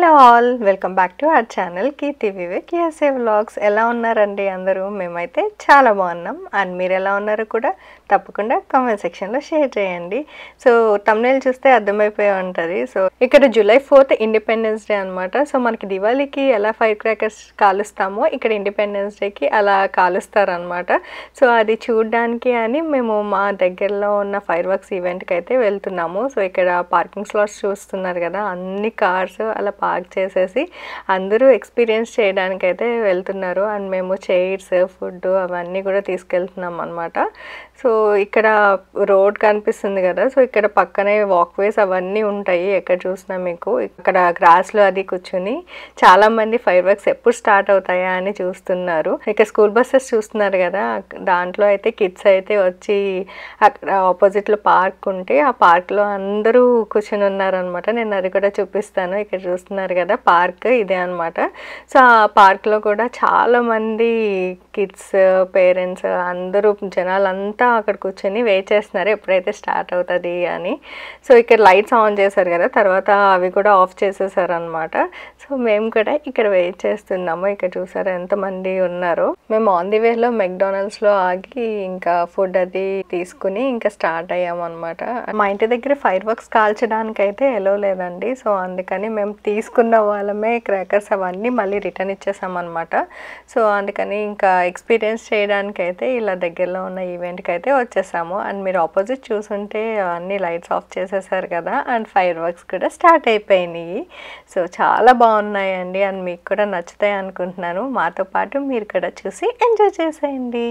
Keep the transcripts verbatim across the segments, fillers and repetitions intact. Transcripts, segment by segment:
Hello all, welcome back to our channel Keerthi Vivek KSA vlogs. ఎలా ఉన్నారండి అందరూ? మేమైతే చాలా బాగున్నాం. అండ్ మీరు ఎలా ఉన్నారో కూడా తప్పకుండా కామెంట్ సెక్షన్లో షేర్ చేయండి. సో తమ్నేల్ చూస్తే అర్థమైపోయి ఉంటుంది. సో ఇక్కడ జూలై ఫోర్త్ ఇండిపెండెన్స్ డే అనమాట. సో మనకి దివాళీకి ఎలా ఫైర్ క్రాకర్స్ కాలుస్తామో ఇక్కడ ఇండిపెండెన్స్ డేకి అలా కాలుస్తారనమాట. సో అది చూడడానికి అని మేము మా దగ్గరలో ఉన్న ఫైర్ వర్క్స్ ఈవెంట్కి అయితే వెళ్తున్నాము. సో ఇక్కడ పార్కింగ్ స్లాట్స్ చూస్తున్నారు కదా, అన్ని కార్స్ అలా పార్క్ చేసేసి అందరూ ఎక్స్పీరియన్స్ చేయడానికి అయితే వెళ్తున్నారు. అండ్ మేము చైర్స్, ఫుడ్ అవన్నీ కూడా తీసుకెళ్తున్నాం అనమాట. సో ఇక్కడ రోడ్ కనిపిస్తుంది కదా, సో ఇక్కడ పక్కనే వాక్వేస్ అవన్నీ ఉంటాయి. ఎక్కడ చూసినా మీకు ఇక్కడ గ్రాస్లో అది కూర్చుని చాలా మంది ఫైర్ వర్క్స్ ఎప్పుడు స్టార్ట్ అవుతాయా అని చూస్తున్నారు. ఇక్కడ స్కూల్ బస్సెస్ చూస్తున్నారు కదా, దాంట్లో అయితే కిడ్స్ అయితే వచ్చి అక్కడ ఆపోజిట్లో పార్క్ ఉంటే ఆ పార్క్లో అందరూ కూర్చొని ఉన్నారనమాట. నేను అది కూడా చూపిస్తాను. ఇక్కడ చూస్తున్నారు కదా పార్క్ ఇదే అనమాట. సో ఆ పార్క్లో కూడా చాలామంది కిడ్స్, పేరెంట్స్ అందరూ జనాలంతా అక్కడ కూర్చొని వెయిట్ చేస్తున్నారు ఎప్పుడైతే స్టార్ట్ అవుతుంది అని. సో ఇక్కడ లైట్స్ ఆన్ చేశారు కదా, తర్వాత అవి కూడా ఆఫ్ చేసేసారు అనమాట. సో మేము కూడా ఇక్కడ వెయిట్ చేస్తున్నాము. ఇక్కడ చూసారు ఎంతమంది ఉన్నారో. మేము ఆన్ ది వేలో మెక్డానల్డ్స్లో ఆగి ఇంకా ఫుడ్ అది తీసుకుని ఇంకా స్టార్ట్ అయ్యాము అనమాట. మా ఇంటి దగ్గర ఫైర్ వర్క్స్ కాల్చడానికి అయితే ఎలో లేదండి. సో అందుకని మేము తీసుకున్న వాళ్ళమే క్రాకర్స్ అవన్నీ మళ్ళీ రిటర్న్ ఇచ్చేసామన్నమాట. సో అందుకని ఇంకా ఎక్స్పీరియన్స్ చేయడానికి అయితే ఇలా దగ్గరలో ఉన్న ఈవెంట్కి అయితే వచ్చేసాము. అండ్ మీరు ఆపోజిట్ చూసుంటే అన్ని లైట్స్ ఆఫ్ చేసేసారు కదా, అండ్ ఫైర్ వర్క్స్ కూడా స్టార్ట్ అయిపోయినాయి. సో చాలా బాగున్నాయండి. అండ్ మీకు కూడా నచ్చుతాయి అనుకుంటున్నాను. మాతో పాటు మీరు కూడా చూసి ఎంజాయ్ చేసేయండి.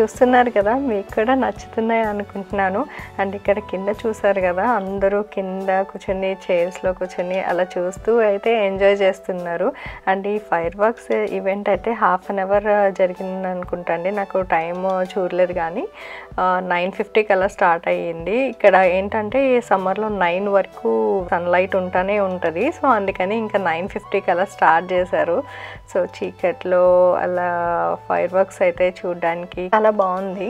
చూస్తున్నారు కదా, మీకు కూడా నచ్చుతున్నాయి అనుకుంటున్నాను. అండ్ ఇక్కడ కింద చూసారు కదా, అందరూ కింద కూర్చొని చైర్స్లో కూర్చొని అలా చూస్తూ అయితే ఎంజాయ్ చేస్తున్నారు. అండ్ ఈ ఫైర్ వర్క్స్ ఈవెంట్ అయితే హాఫ్ అన్ అవర్ జరిగింది అనుకుంటా అండి, నాకు టైం చూడలేదు కానీ నైన్ ఫిఫ్టీకి అలా స్టార్ట్ అయ్యింది. ఇక్కడ ఏంటంటే ఈ సమ్మర్లో నైన్ వరకు సన్లైట్ ఉంటానే ఉంటుంది, సో అందుకని ఇంకా నైన్ ఫిఫ్టీకి అలా స్టార్ట్ చేశారు. సో చీకట్లో అలా ఫైర్ వర్క్స్ అయితే చూడడానికి చాలా బాగుంది.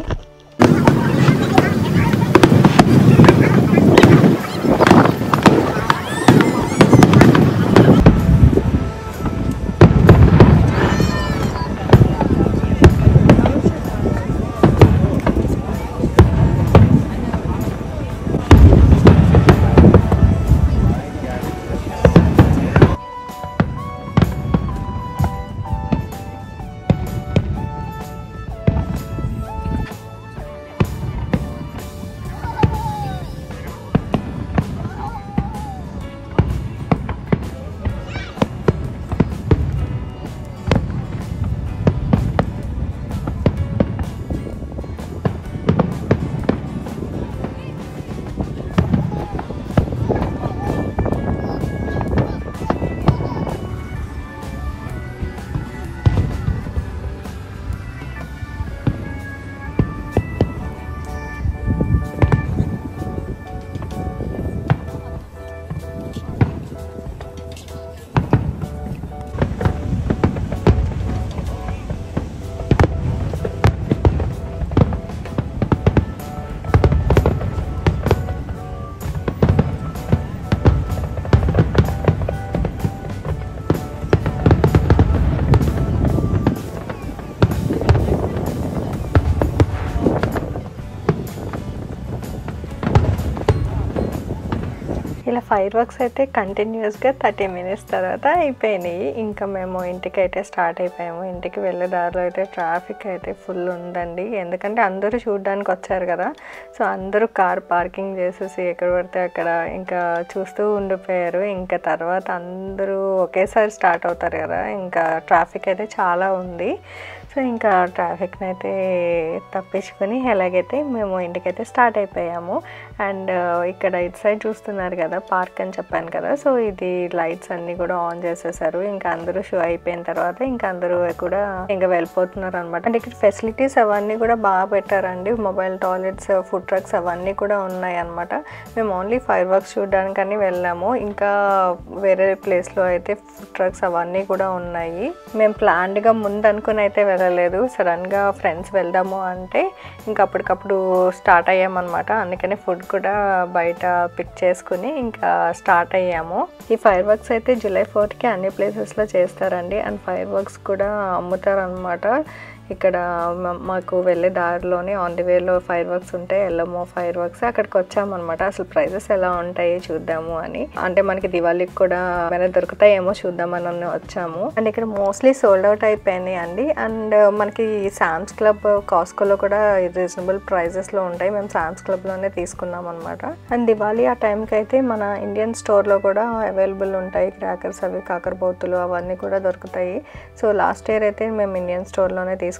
ఇలా ఫైర్ వర్క్స్ అయితే కంటిన్యూస్గా థర్టీ మినిట్స్ తర్వాత అయిపోయినాయి. ఇంకా మేము ఇంటికి అయితే స్టార్ట్ అయిపోయాము. ఇంటికి వెళ్ళే దారిలో అయితే ట్రాఫిక్ అయితే ఫుల్ ఉందండి, ఎందుకంటే అందరూ చూడడానికి వచ్చారు కదా, సో అందరూ కార్ పార్కింగ్ చేసేసి ఎక్కడ పడితే అక్కడ ఇంకా చూస్తూ ఉండిపోయారు. ఇంకా తర్వాత అందరూ ఒకేసారి స్టార్ట్ అవుతారు కదా, ఇంకా ట్రాఫిక్ అయితే చాలా ఉంది. సో ఇంకా ట్రాఫిక్ని అయితే తప్పించుకొని ఎలాగైతే మేము ఇంటికైతే స్టార్ట్ అయిపోయాము. అండ్ ఇక్కడ ఇటు సైడ్ చూస్తున్నారు కదా పార్క్ అని చెప్పాను కదా, సో ఇది లైట్స్ అన్నీ కూడా ఆన్ చేసేసారు. ఇంకా అందరూ షో అయిపోయిన తర్వాత ఇంకా అందరూ కూడా ఇంకా వెళ్ళిపోతున్నారు అనమాట. అండ్ ఇక్కడ ఫెసిలిటీస్ అవన్నీ కూడా బాగా పెట్టారండి, మొబైల్ టాయిలెట్స్, ఫుడ్ ట్రక్స్ అవన్నీ కూడా ఉన్నాయి అనమాట. మేము ఓన్లీ ఫైర్ వర్క్స్ చూడడానికని వెళ్ళాము, ఇంకా వేరే ప్లేస్లో అయితే ఫుడ్ ట్రక్స్ అవన్నీ కూడా ఉన్నాయి. మేము ప్లాన్డ్గా ముందు అనుకుని అయితే వెళ్ళలేదు, సడన్గా ఫ్రెండ్స్ వెళ్దాము అంటే ఇంకా అప్పటికప్పుడు స్టార్ట్ అయ్యామన్నమాట. అందుకని ఫుడ్ కూడా బయట పిక్ చేసుకుని ఇంకా స్టార్ట్ అయ్యాము. ఈ ఫైర్ వర్క్స్ అయితే జూలై ఫోర్త్కి అన్ని ప్లేసెస్లో చేస్తారండి. అండ్ ఫైర్ వర్క్స్ కూడా అమ్ముతారు అనమాట. ఇక్కడ మాకు వెళ్ళే దారిలోనే ఆన్ ది వేలో ఫైర్ వర్క్స్ ఉంటాయి, ఎల్లమో ఫైర్ వర్క్స్, అక్కడికి వచ్చామన్నమాట. అసలు ప్రైజెస్ ఎలా ఉంటాయి చూద్దాము అని, అంటే మనకి దివాళీకి కూడా ఏమైనా దొరుకుతాయేమో చూద్దామని వచ్చాము. అండ్ ఇక్కడ మోస్ట్లీ సోల్డ్ అవుట్ అయిపోయినాయి అండి. అండ్ మనకి సామ్స్ క్లబ్, కాస్కోలో కూడా రీజనబుల్ ప్రైజెస్లో ఉంటాయి. మేము సామ్స్ క్లబ్లోనే తీసుకున్నాం అనమాట. అండ్ దివాళీ ఆ టైంకి అయితే మన ఇండియన్ స్టోర్లో కూడా అవైలబుల్ ఉంటాయి, క్రాకర్స్ అవి, కాకరపోతులు అవన్నీ కూడా దొరుకుతాయి. సో లాస్ట్ ఇయర్ అయితే మేము ఇండియన్ స్టోర్లోనే తీసుకున్నాము.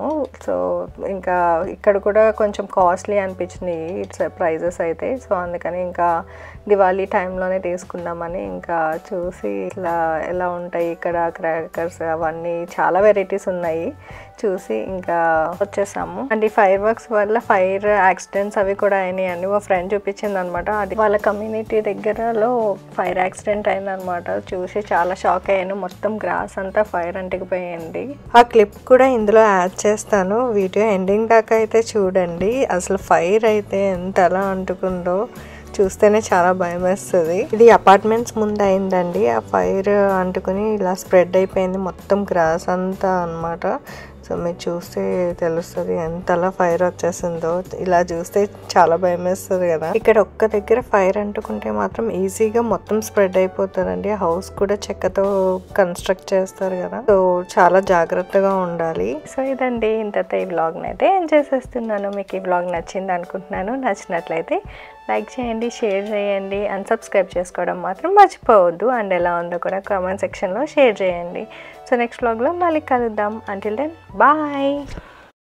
సో ఇంకా ఇక్కడ కూడా కొంచెం కాస్ట్లీ అనిపించింది ఇట్స్ ప్రైజెస్ అయితే, సో అందుకని ఇంకా దివాళీ టైంలోనే తీసుకుందామని ఇంకా చూసి ఇట్లా ఎలా ఉంటాయి ఇక్కడ క్రాకర్స్ అవన్నీ చాలా వెరైటీస్ ఉన్నాయి చూసి ఇంకా వచ్చేసాము. అండ్ ఈ ఫైర్ వర్క్స్ వల్ల ఫైర్ యాక్సిడెంట్స్ అవి కూడా అయినాయి అండి. మా ఫ్రెండ్ చూపించింది అనమాట, అది వాళ్ళ కమ్యూనిటీ దగ్గరలో ఫైర్ యాక్సిడెంట్ అయిందనమాట. చూసి చాలా షాక్ అయ్యాను, మొత్తం గ్రాస్ అంతా ఫైర్ అంటికిపోయింది. ఆ క్లిప్ కూడా ఇందులో యాడ్ చేస్తాను, వీడియో ఎండింగ్ దాకా అయితే చూడండి. అసలు ఫైర్ అయితే ఎంత ఎలా అంటుకుందో చూస్తేనే చాలా భయం వేస్తుంది. ఇది అపార్ట్మెంట్స్ ముందు అయిందండి, ఆ ఫైర్ అంటుకుని ఇలా స్ప్రెడ్ అయిపోయింది మొత్తం గ్రాస్ అంతా అనమాట. సో మీరు చూస్తే తెలుస్తుంది ఎంతలా ఫైర్ వచ్చేసిందో. ఇలా చూస్తే చాలా భయం వేస్తుంది కదా. ఇక్కడ ఒక్క దగ్గర ఫైర్ అంటుకుంటే మాత్రం ఈజీగా మొత్తం స్ప్రెడ్ అయిపోతుందండి. హౌస్ కూడా చెక్కతో కన్స్ట్రక్ట్ చేస్తారు కదా, సో చాలా జాగ్రత్తగా ఉండాలి. సో ఇదండి, ఇంతతో ఈ వ్లాగ్ని అయితే ఎంజాయ్ చేస్తున్నాను. మీకు ఈ వ్లాగ్ నచ్చింది అనుకుంటున్నాను. నచ్చినట్లయితే లైక్ చేయండి, షేర్ చేయండి, అండ్ సబ్స్క్రైబ్ చేసుకోవడం మాత్రం మర్చిపోవద్దు. అండ్ ఎలా ఉందో కూడా కామెంట్ సెక్షన్లో షేర్ చేయండి. సో నెక్స్ట్ వ్లాగ్లో మళ్ళీ కలుద్దాం. Until then bye.